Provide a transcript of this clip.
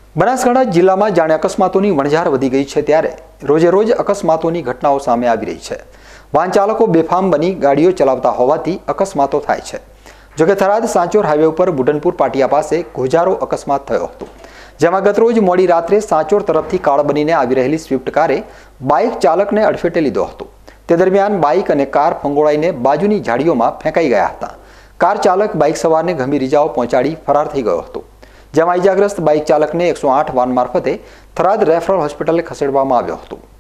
બનાસકાંઠા જિલ્લામાં જાણે અકસ્માતોની વણઝાર વધી ગઈ છે ત્યારે રોજે રોજ અકસ્માતોની ઘટનાઓ સામે આવી રહી છે। વાહન ચાલકો બેફામ બની ગાડીઓ ચલાવતા હોવાથી અકસ્માતો થાય છે। જોકે થરાદ સાંચોર હાઈવે ઉપર બુઢનપુર પાટિયા પાસે ગોજારો અકસ્માત થયો હતો, જેમાં ગતરોજ મોડી રાત્રે સાંચોર તરફથી કાળ બનીને આવી રહેલી સ્વિફ્ટ કારે બાઇક ચાલકને અડફેટે લીધો હતો। તે દરમિયાન બાઇક અને કાર ફંગોળાઈને બાજુની ઝાડીઓમાં ફેંકાઈ ગયા હતા। કાર ચાલક બાઇક સવારને ગંભીર ઇજાઓ પહોંચાડી ફરાર થઈ ગયો હતો, જેમાં ઇજાગ્રસ્ત બાઇક ચાલકને 108 વાન મારફતે થરાદ રેફરલ હોસ્પિટલે ખસેડવામાં આવ્યો હતો।